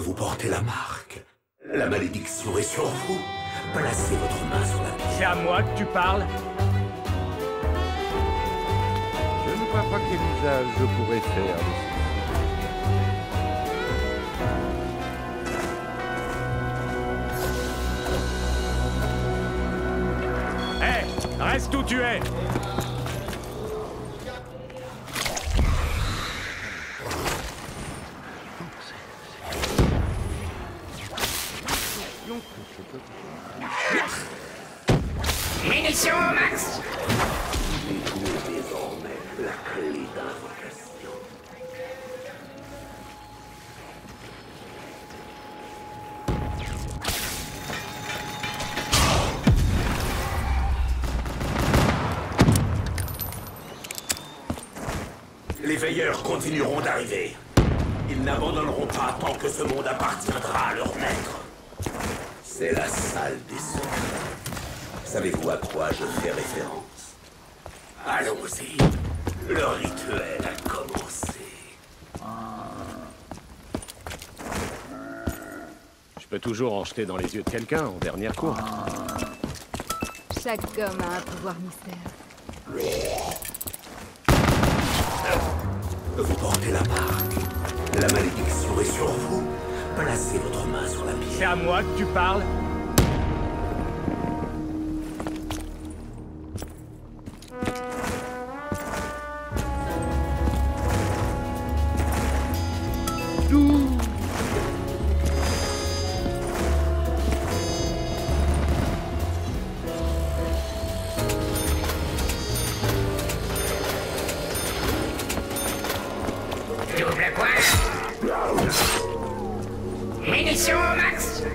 Vous portez la marque. La malédiction est sur vous. Placez votre main sur la pierre. C'est à moi que tu parles? Je ne vois pas quel usage je pourrais faire de ça. Hé, reste où tu es! Munitions au max! Détenez désormais la clé d'invocation. Les veilleurs continueront d'arriver. Ils n'abandonneront pas tant que ce monde appartiendra à leur maître. C'est la salle des secrets. Savez-vous à quoi je fais référence? Allons-y. Le rituel a commencé. Je peux toujours en jeter dans les yeux de quelqu'un en dernière cour. Chaque homme a un pouvoir mystère. Vous portez la marque. La malédiction est sur vous. Placez votre main sur la pierre. C'est à moi que tu parles? Double point! Munitions au max!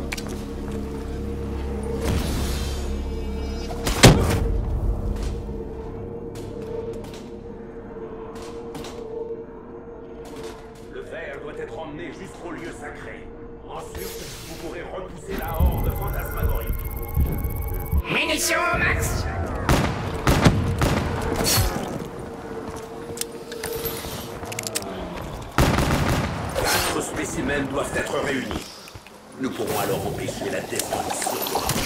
Le verre doit être emmené jusqu'au lieu sacré. Ensuite, vous pourrez repousser la horde fantasmagorique. Munitions au max! Quatre spécimens doivent être réunis. Nous pourrons alors empêcher la destruction.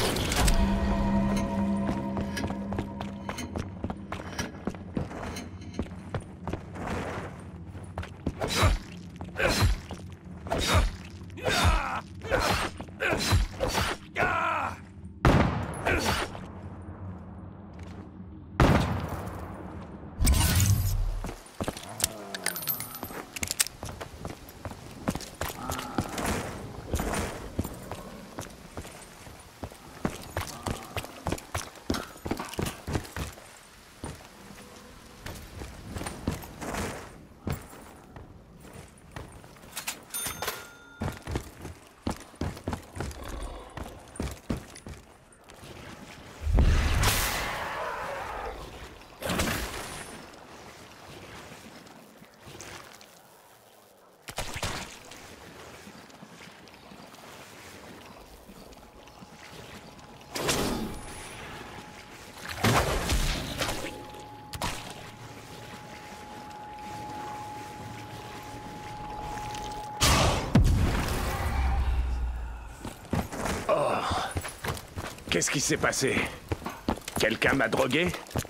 Qu'est-ce qui s'est passé? Quelqu'un m'a drogué?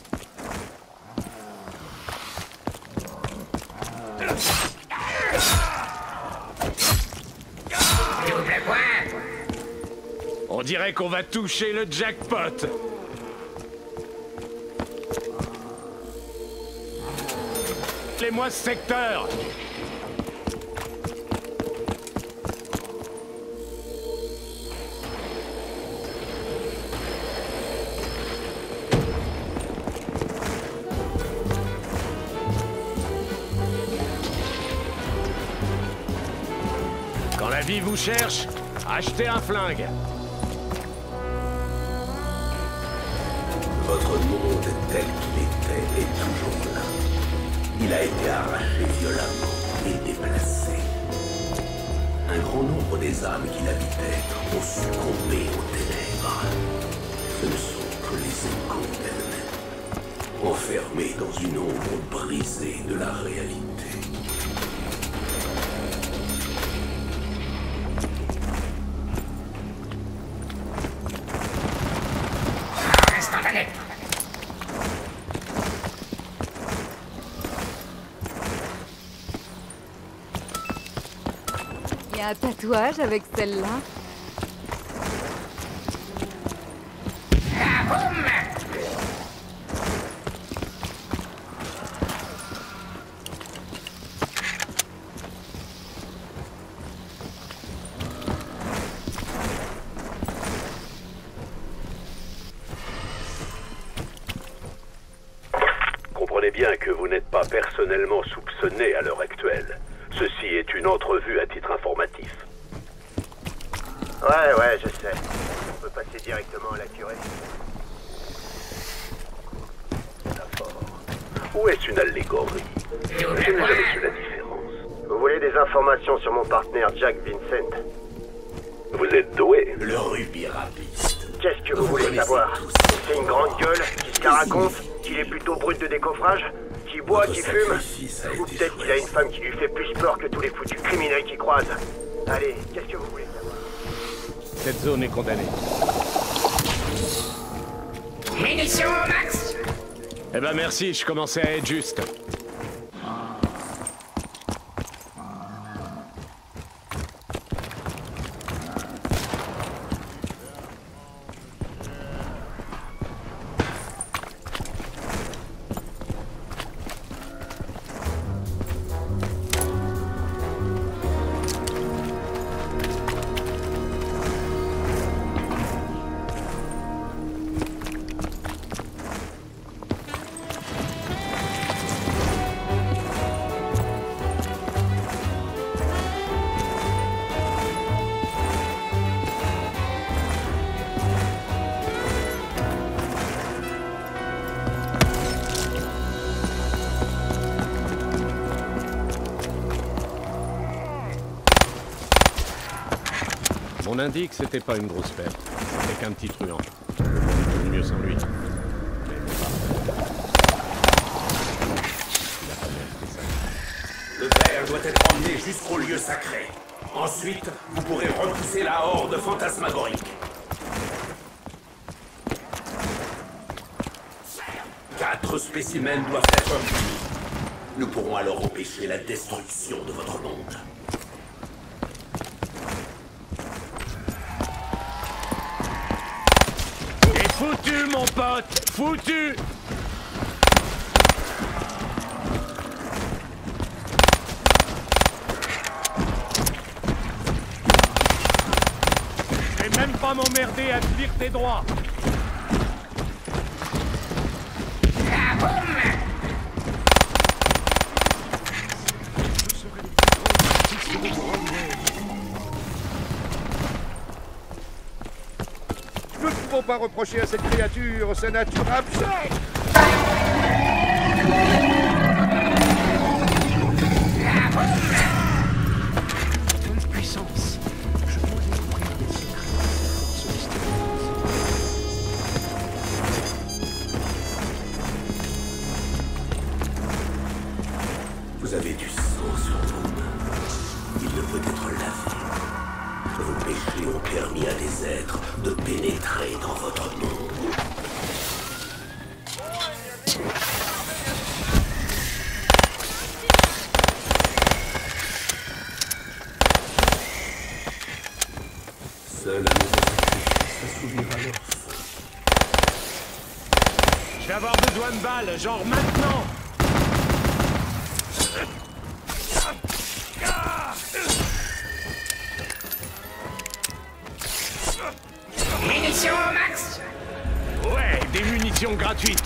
Double point! On dirait qu'on va toucher le jackpot. Appelez-moi ce secteur. Quand la vie vous cherche, achetez un flingue. Votre monde tel qu'il était est toujours là. Il a été arraché violemment et déplacé. Un grand nombre des âmes qui l'habitaient ont succombé aux ténèbres. Ce ne sont que les échos d'elles-mêmes, enfermés dans une ombre brisée de la réalité. a un tatouage avec celle-là? Ah, boum! Comprenez bien que vous n'êtes pas personnellement soupçonné à l'heure actuelle. Ceci est une entrevue à titre informatif. Ouais, je sais. On peut passer directement à la curée. Ou est-ce une allégorie? Je n'ai jamais su la différence. Vous voulez des informations sur mon partenaire Jack Vincent? Vous êtes doué. Le rubis rapiste. Qu'est-ce que vous voulez connaissez savoir? tous. C'est une grande gueule, qui se la raconte, qu'il est plutôt brut de décoffrage, qui boit, Votre qui fume, sacrifice a ou été peut-être qu'il a choisi. une femme qui lui fait plus peur que tous les foutus criminels qu'il croise. Allez, qu'est-ce que vous voulez savoir? Cette zone est condamnée. Munitions au max! Eh ben merci, je commençais à être juste. On indique que c'était pas une grosse perte. C'était qu'un petit truand. Le mieux sans lui. Mais pas. Il a pas mérité ça. Le verre doit être emmené jusqu'au lieu sacré. Ensuite, vous pourrez repousser la horde fantasmagorique. 4 spécimens doivent être punis. Nous pourrons alors empêcher la destruction de votre monde. Et foutu, mon pote! Foutu! Je vais même pas m'emmerder à te dire tes droits! Ah, boum! Nous ne pouvons pas reprocher à cette créature sa nature absurde. Quelle puissance! Je pourrais découvrir des secrets de force mystérieuse. Vous avez du sang sur vos mains. Il ne peut être lavé. Vos péchés ont permis à des êtres de pénétrer dans votre monde. Seul un nouveau sacrifice assouvrira leur faim. Je vais avoir besoin de balles, genre maintenant! Munitions au max! Ouais, des munitions gratuites!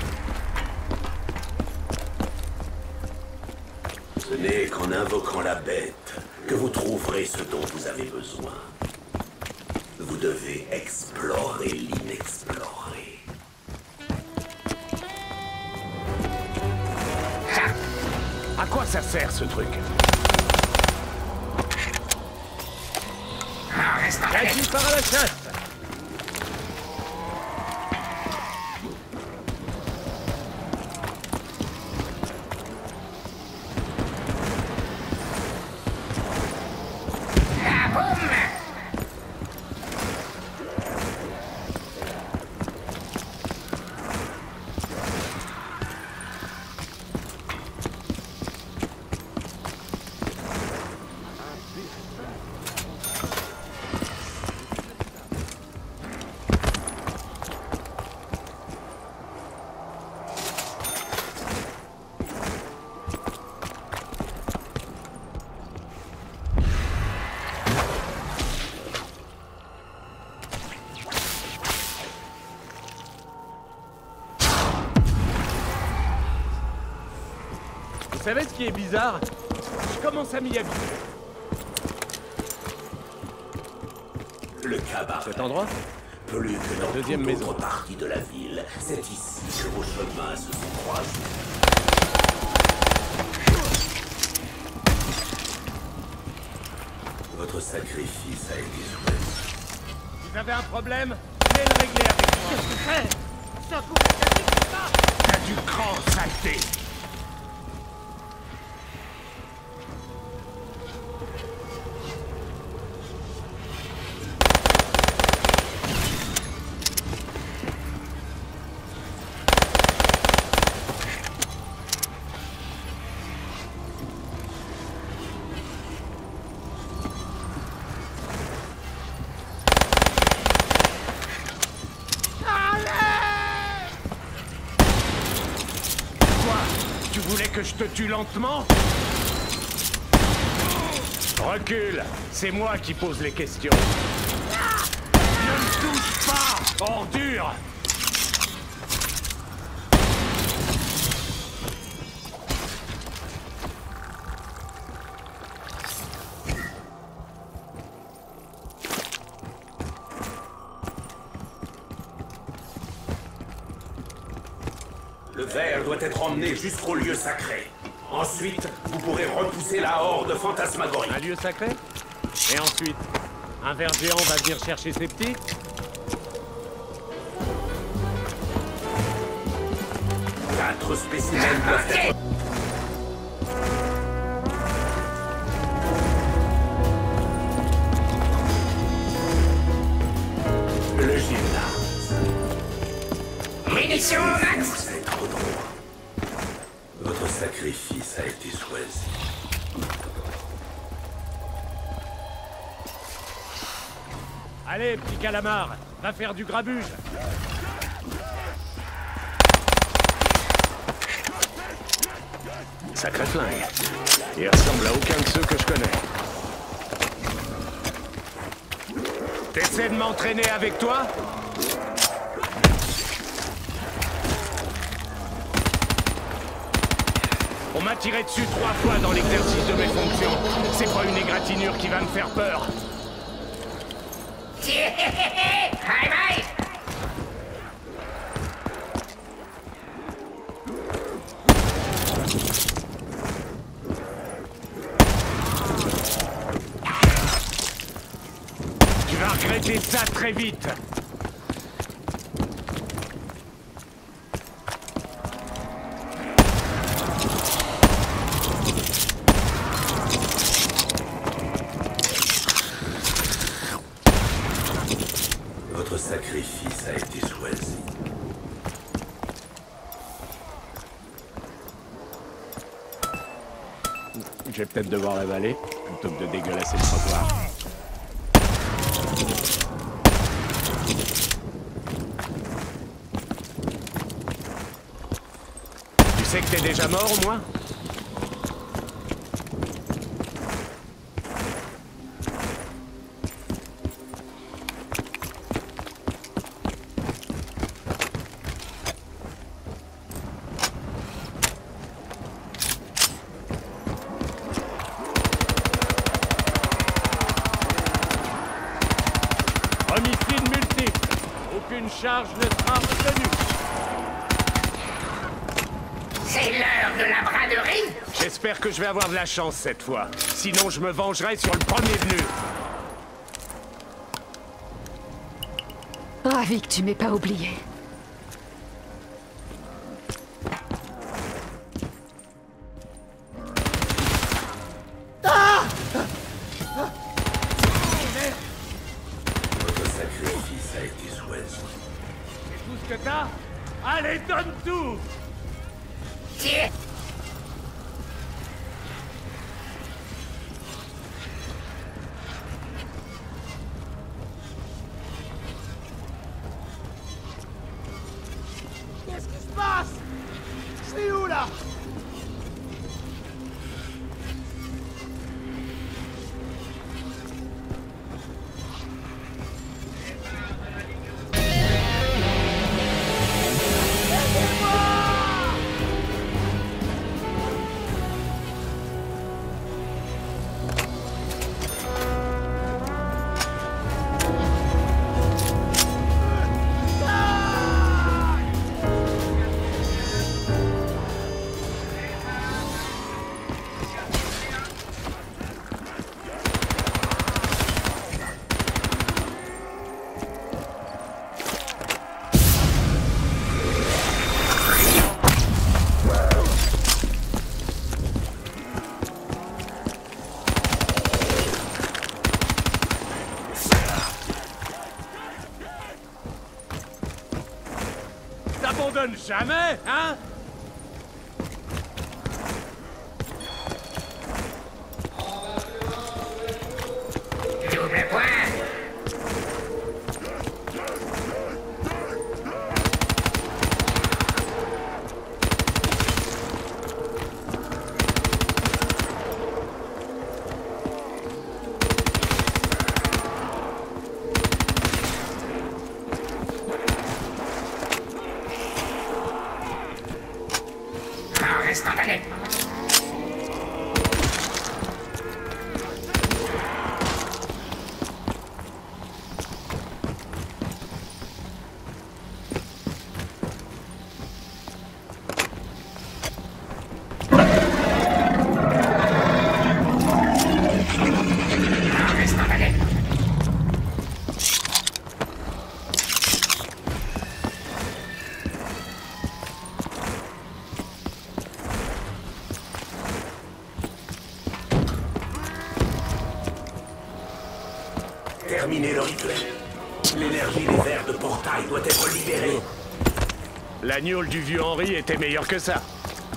Ce n'est qu'en invoquant la bête que vous trouverez ce dont vous avez besoin. Vous devez explorer l'inexploré. À quoi ça sert ce truc? En restant Là, tu pars à la chasse! Ah, boum! savez ce qui est bizarre? Je commence à m'y habituer. Le cabaret. Cet endroit? Plus que dans deuxième toute maison. autre partie de la ville, c'est ici que vos chemins se sont croisés. Votre sacrifice a été souhaité. Vous avez un problème? Je vais le régler avec moi. Qu'est-ce que tu fais? Ça coupe la tête, c'est ça? T'as du cran, saleté. Tu voulais que je te tue lentement? Recule, c'est moi qui pose les questions. Ne me touche pas, ordure! Le verre doit être emmené jusqu'au lieu sacré. Ensuite, vous pourrez repousser la horde fantasmagorique. Un lieu sacré? Et ensuite, un ver géant va venir chercher ses petits? Quatre spécimens doivent être... Le gymnase. Munitions au max. Vous êtes trop droit. Votre sacrifice a été choisi. Allez, petit calamar, va faire du grabuge. Sacré flingue. Il ressemble à aucun de ceux que je connais. T'essaies de m'entraîner avec toi? On m'a tiré dessus 3 fois dans l'exercice de mes fonctions. C'est pas une égratignure qui va me faire peur. Bye bye. Tu vas regretter ça très vite. Votre sacrifice a été choisi. Je vais peut-être devoir l'avaler, plutôt que de dégueulasser le trottoir. Tu sais que t'es déjà mort, au moins? Homicide multiple. Aucune charge ne sera retenue. C'est l'heure de la braderie. J'espère que je vais avoir de la chance cette fois. Sinon, je me vengerai sur le premier venu. Ravi que tu m'aies pas oublié. Votre sacrifice a été choisi. C'est tout ce que t'as? Allez, donne tout! Tiens. Qu'est-ce qui se passe? C'est où, là? n'abandonne jamais, hein? Double point. Reste en allée. Reste en allée. Terminez le rituel. L'énergie des airs de portail doit être libérée. La gnôle du vieux Henri était meilleure que ça.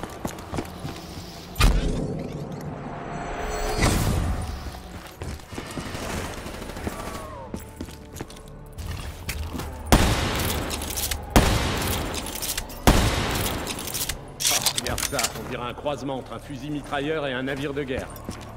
Oh, regarde ça, on dirait un croisement entre un fusil mitrailleur et un navire de guerre.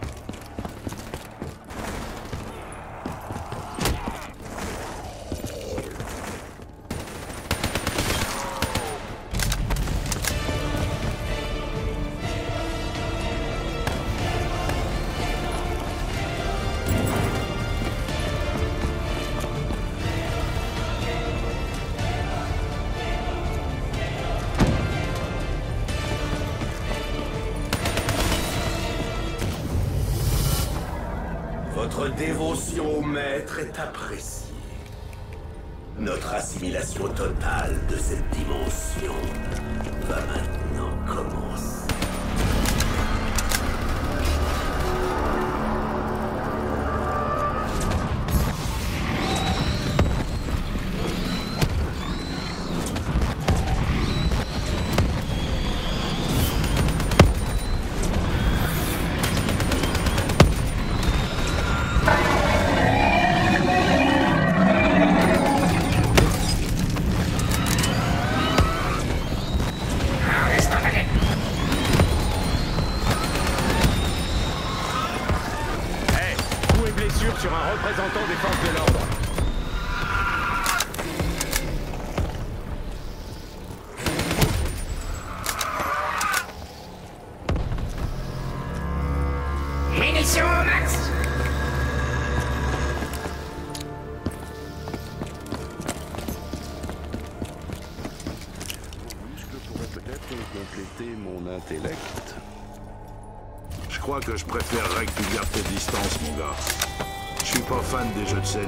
Votre dévotion au maître est appréciée. Notre assimilation totale de cette dimension va maintenant commencer. Sur un représentant des forces de l'ordre. Munitions au max. Je pourrais peut-être compléter mon intellect. Je crois que je préférerais que tu gardes tes distances, mon gars. Je suis pas fan des jeux de scène.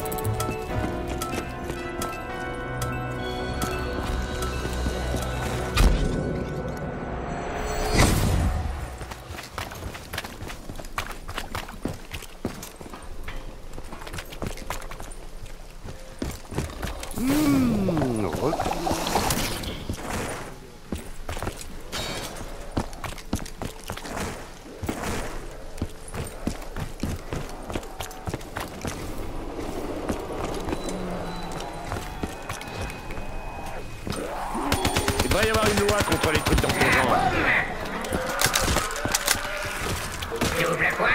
Il devrait y avoir une loi contre les trucs dans ton genre. Double point.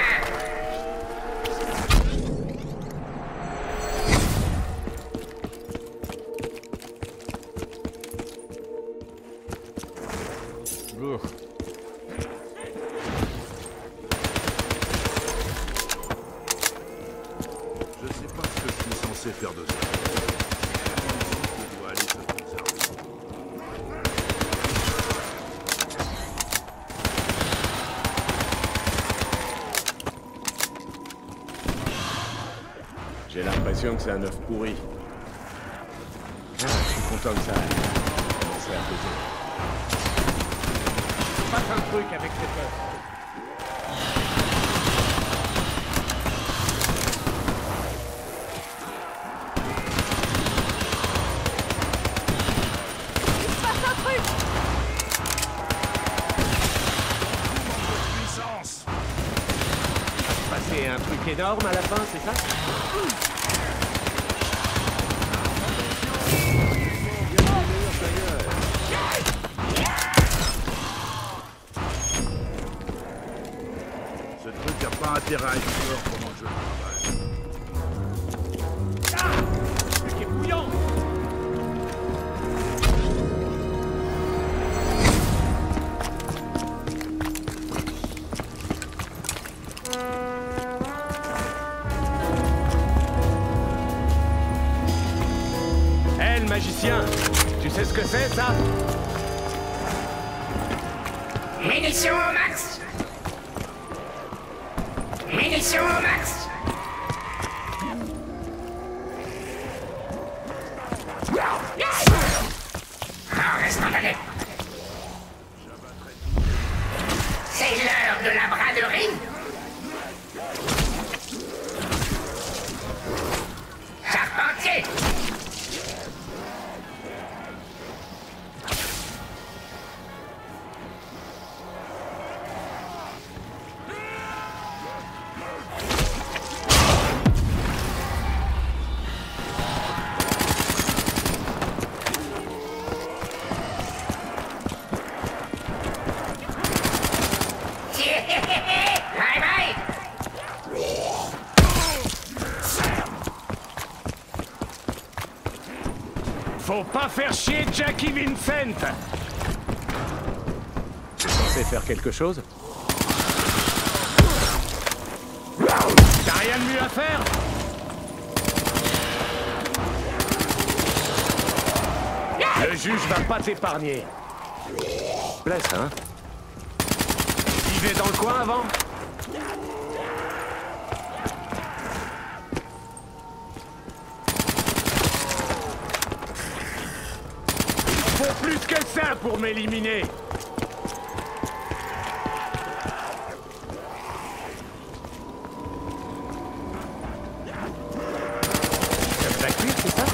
Je sais pas ce que je suis censé faire de ça. Je dois aller se conserver. J'ai l'impression que c'est un œuf pourri. Ah, je suis content que ça aille. Commencer à peser. Passe un truc avec cet œuf. énorme à la fin, c'est ça? Ce truc n'a pas intérêt à explorer pendant que je travaille. Le truc est bouillant! Hé, le magicien! Tu sais ce que c'est, ça? Munitions au max. Munitions au max. En restant donné. C'est l'heure de la braderie. Charpentier. Bye bye. Faut pas faire chier Jackie Vincent. T'es censé faire quelque chose? T'as rien de mieux à faire? Le juge va pas t'épargner. Blesse, hein? Vivez dans le coin avant? Faut plus que ça pour m'éliminer. Comme ta cuisse, c'est ça?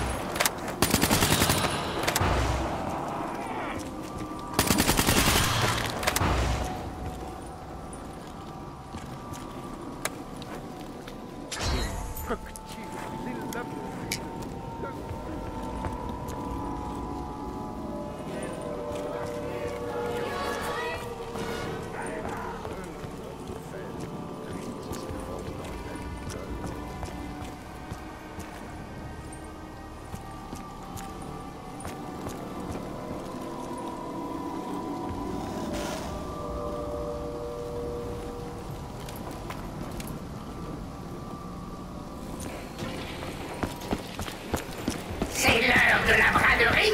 C'est l'heure de la braderie.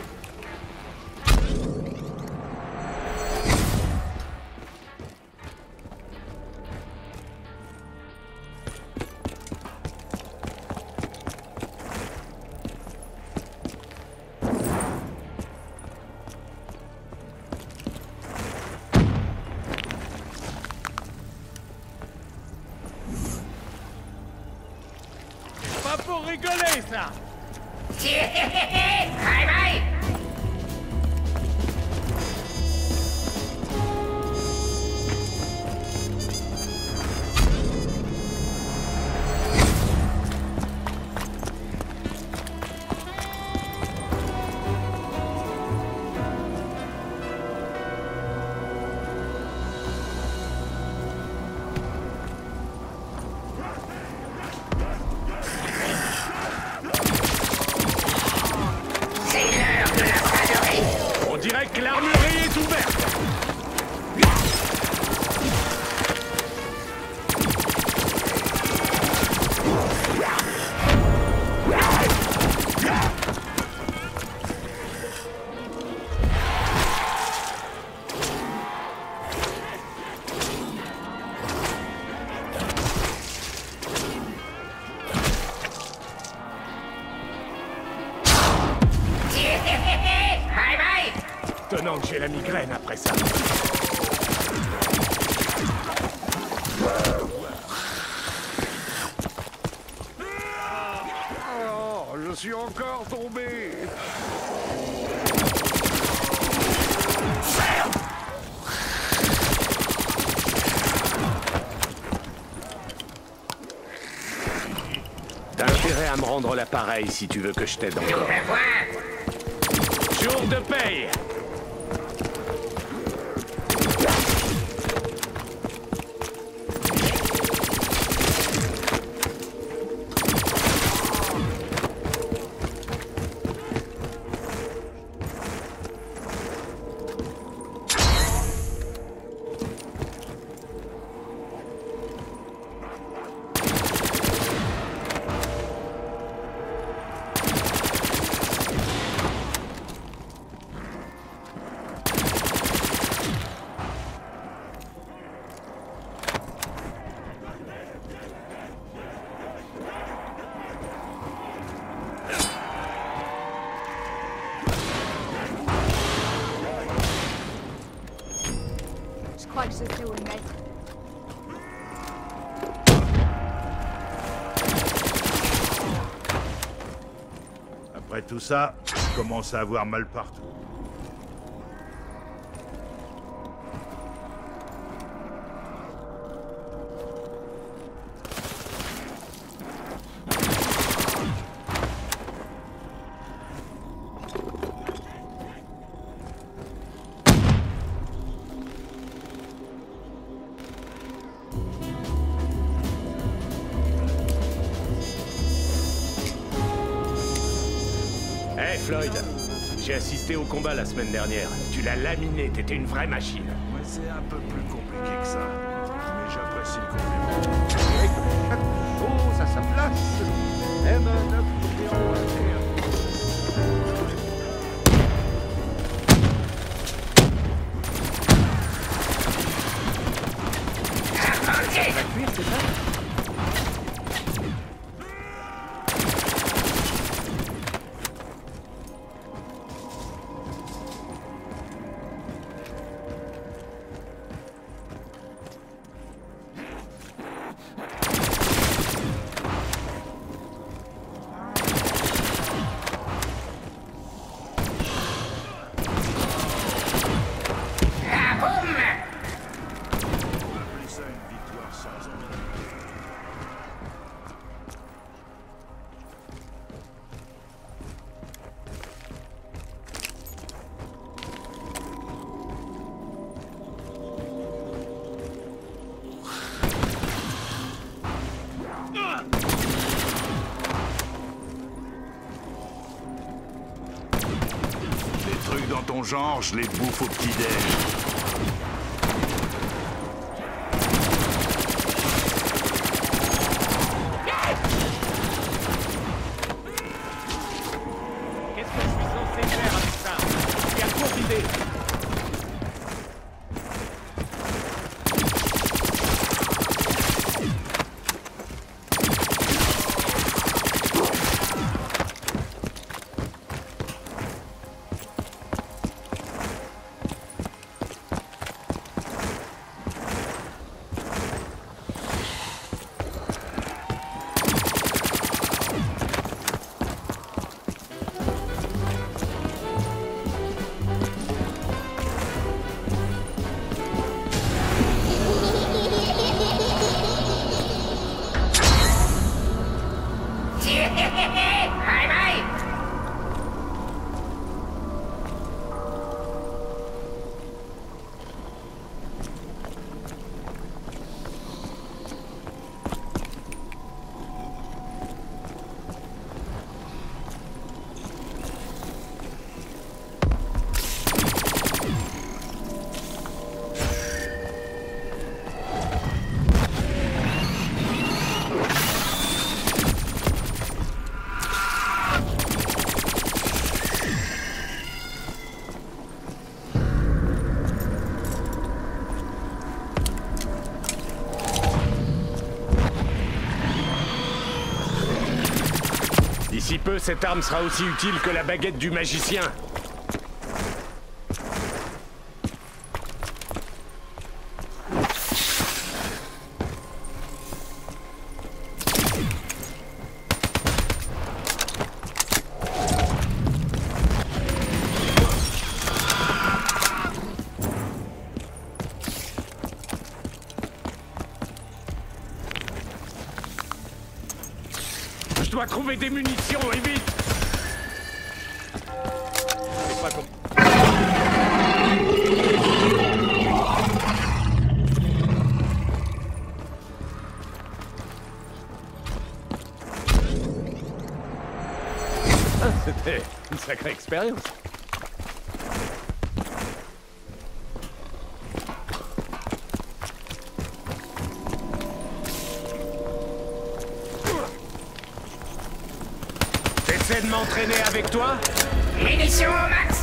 Pas pour rigoler, ça. Bye bye. C'est l'heure de la braderie. On dirait que l'armurerie est ouverte. Bye bye. Tenant que j'ai la migraine après ça. Oh, je suis encore tombé. à me rendre l'appareil si tu veux que je t'aide encore. Je vois. Jour de paye! Je crois que je sais où le mettre. Après tout ça, je commence à avoir mal partout. Hey Floyd, j'ai assisté au combat la semaine dernière. Tu l'as laminé, t'étais une vraie machine. Ouais, c'est un peu plus compliqué que ça. Mais j'apprécie le compliment. Chaque chose à sa place. Même un Napoléon interne. Ah, boum! Appelez ça une victoire sans ennui. Les trucs dans ton genre, je les bouffe au petit-déj. Qu'est-ce que je suis censé faire avec ça? J'ai une courte idée. Bye bye! D'ici peu, cette arme sera aussi utile que la baguette du magicien. dois trouver des munitions, et vite. C'est pas comme... Ah, c'était une sacrée expérience. T'essaies de m'entraîner avec toi? Munitions au max.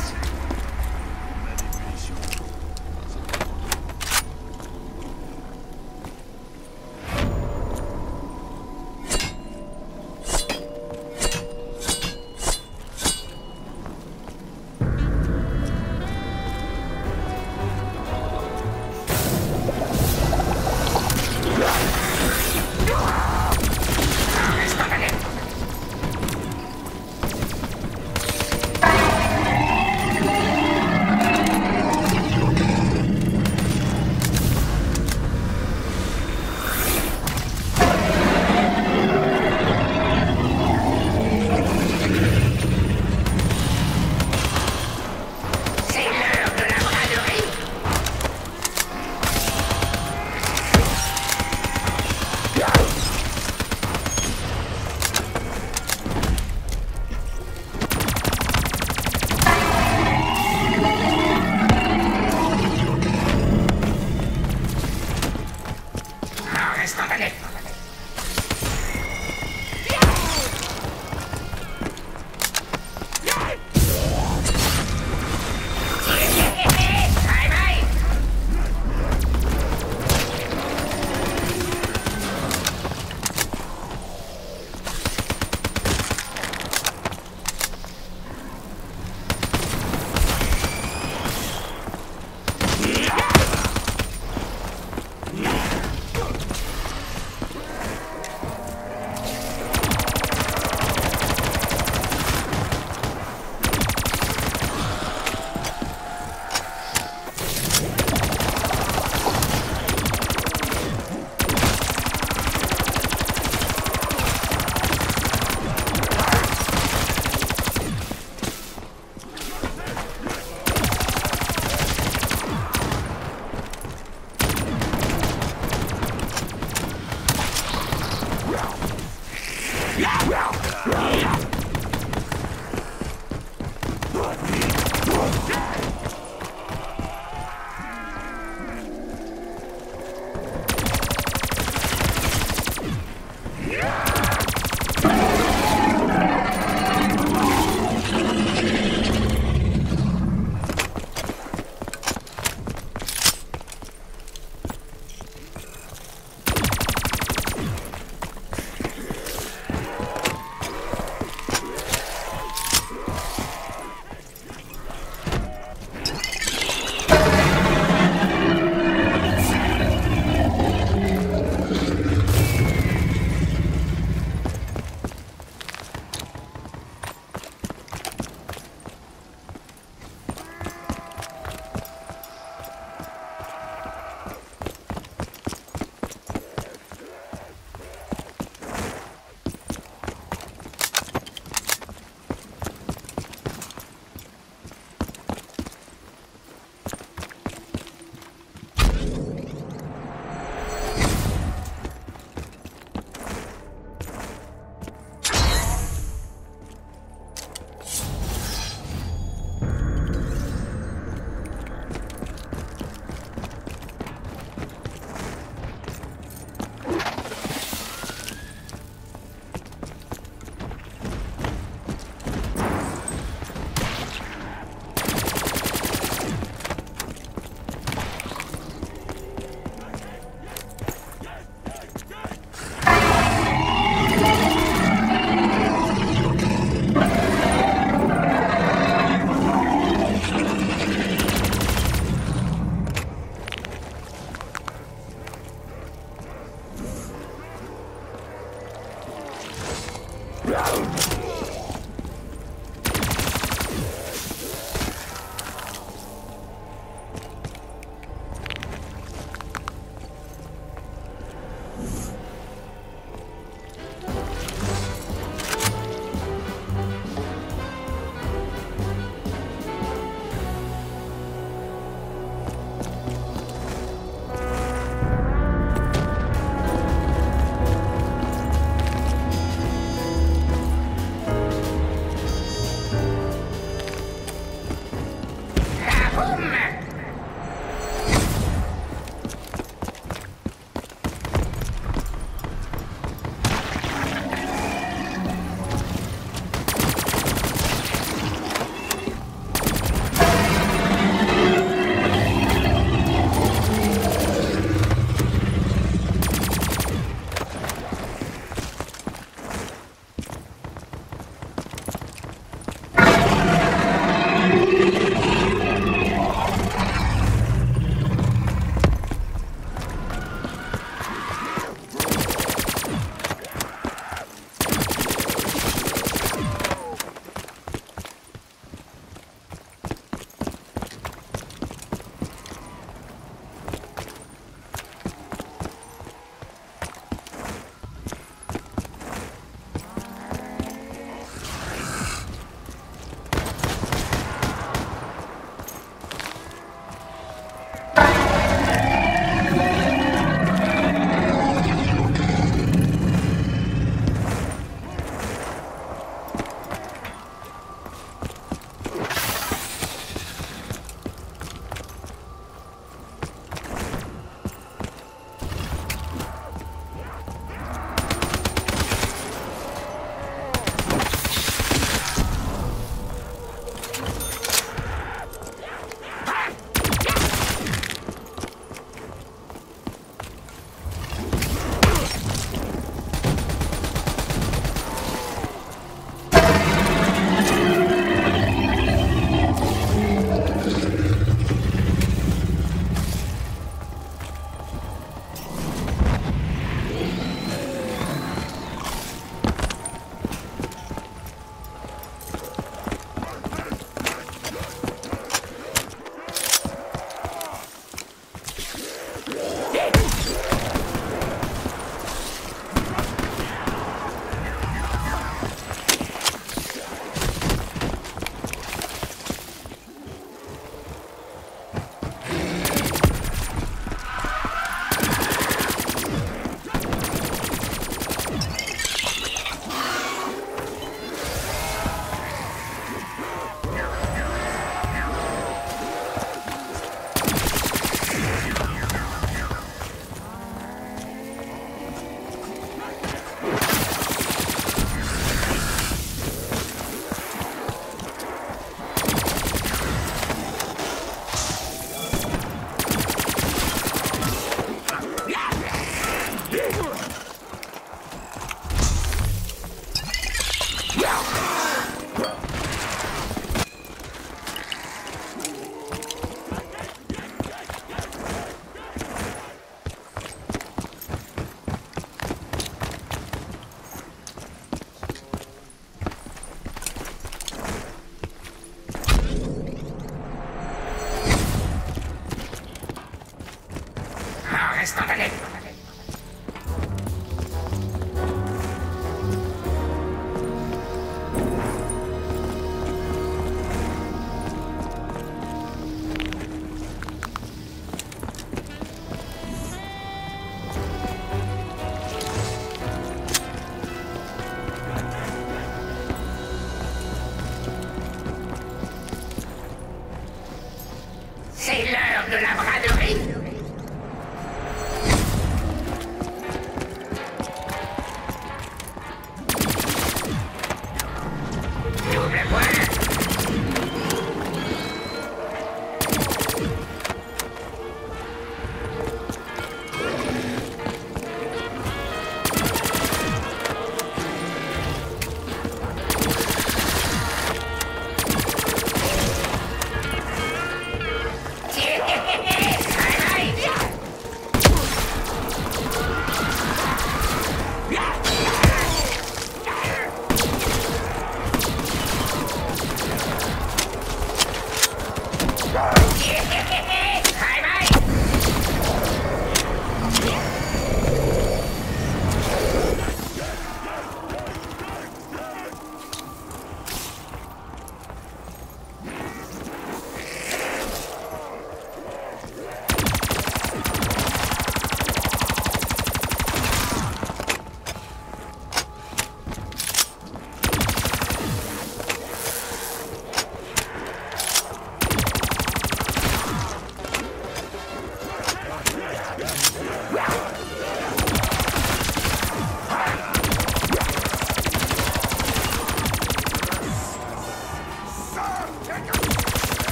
planète. C'est l'heure de la braderie. Double point.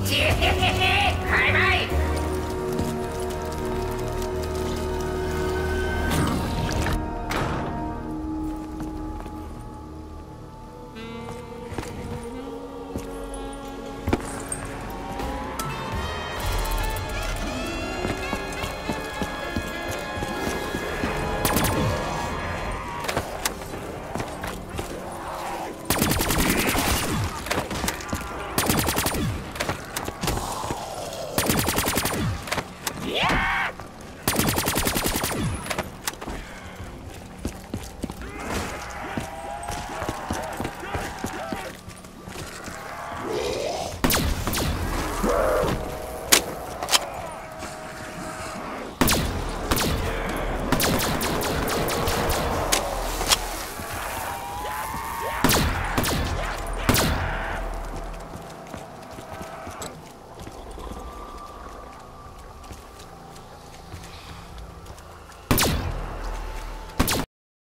Bye bye.